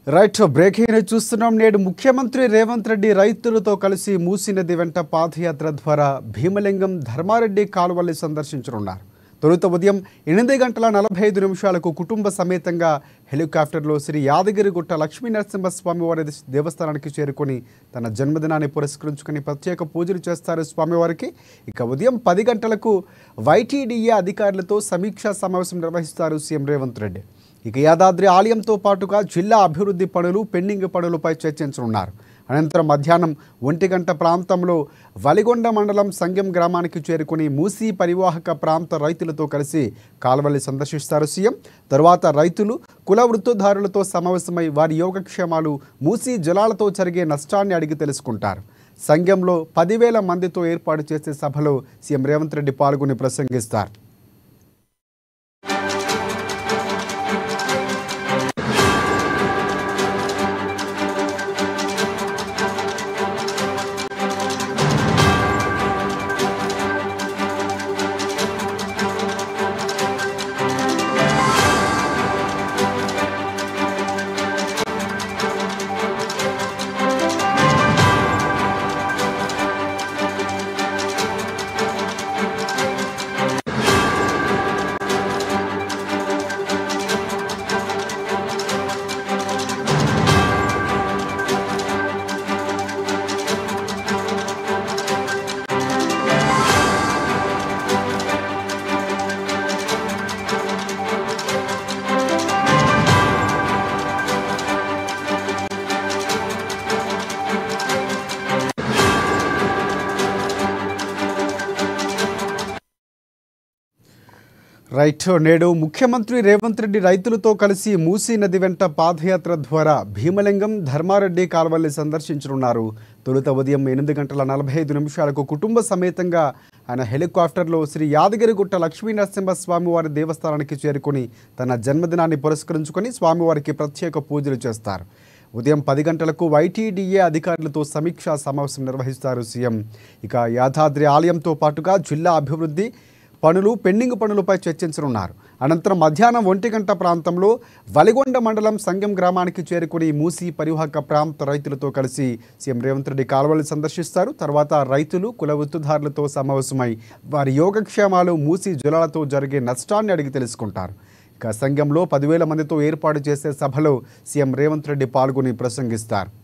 Right breaking news చూస్తున్నాం. నేడు ముఖ్యమంత్రి రేవంత్ రెడ్డి రైతులతో కలిసి మూసీ నది వెంట పాదయాత్ర ద్వారా భీమలింగం ధర్మారెడ్డి కాలువల్ని సందర్శించనున్నారు. తొలుత ఉదయం 8:45 కుటుంబ సమేతంగా హెలికాప్టర్లో శ్రీ యాదగిరిగుట్ట లక్ష్మీనరసింహస్వామి వారి దేవస్థానానికి చేరుకొని తన జన్మదినాన్ని పురస్కరించుకుని ప్రత్యేక పూజలు చేస్తారు స్వామివారికి. ఇక ఉదయం 10 గంటలకు వైటీడీఏ అధికారులతో సమీక్షా సమావేశం నిర్వహిస్తారు సీఎం రేవంత్ రెడ్డి. ఇక యాదాద్రి ఆలయంతో పాటుగా జిల్లా అభివృద్ధి పనులు, పెండింగ్ పనులపై చర్చించనున్నారు. అనంతరం మధ్యాహ్నం 1 గంట ప్రాంతంలో వలిగొండ మండలం సంగెం గ్రామానికి చేరుకుని మూసీ పరివాహక ప్రాంత రైతులతో కలిసి కాలువల్ని సందర్శిస్తారు సీఎం. తరువాత రైతులు, కుల వృత్తిదారులతో సమావేశమై వారి యోగక్షేమాలు, మూసీ జలాలతో జరిగే నష్టాన్ని అడిగి తెలుసుకుంటారు. సంగెంలో 10,000 మందితో ఏర్పాటు చేసే సభలో సీఎం రేవంత్ రెడ్డి పాల్గొని ప్రసంగిస్తారు. రైట్ నేడు ముఖ్యమంత్రి రేవంత్ రెడ్డి రైతులతో కలిసి మూసీ నది వెంట పాదయాత్ర ద్వారా భీమలింగం ధర్మారెడ్డి కాలువల్ని సందర్శించనున్నారు. తొలుత ఉదయం 8:45 కుటుంబ సమేతంగా ఆయన హెలికాప్టర్లో శ్రీ యాదగిరిగుట్ట లక్ష్మీనరసింహస్వామి వారి దేవస్థానానికి చేరుకుని తన జన్మదినాన్ని పురస్కరించుకొని స్వామివారికి ప్రత్యేక పూజలు చేస్తారు. ఉదయం 10 గంటలకు వైటీడీఏ అధికారులతో సమీక్షా సమావేశం నిర్వహిస్తారు సీఎం. ఇక యాదాద్రి ఆలయంతో పాటుగా జిల్లా అభివృద్ధి పనులు, పెండింగ్ పనులపై చర్చించనున్నారు. అనంతరం మధ్యాహ్నం 1 గంట ప్రాంతంలో వలిగొండ మండలం సంగెం గ్రామానికి చేరుకుని మూసీ పరివాహక ప్రాంత రైతులతో కలిసి సీఎం రేవంత్ రెడ్డి కాలువల్ని సందర్శిస్తారు. తర్వాత రైతులు, కుల వృత్తిదారులతో సమావేశమై వారి యోగక్షేమాలు, మూసీ జలాలతో జరిగే నష్టాన్ని అడిగి తెలుసుకుంటారు. ఇక సంగెంలో 10,000 మందితో ఏర్పాటు చేసే సభలో సీఎం రేవంత్ రెడ్డి పాల్గొని ప్రసంగిస్తారు.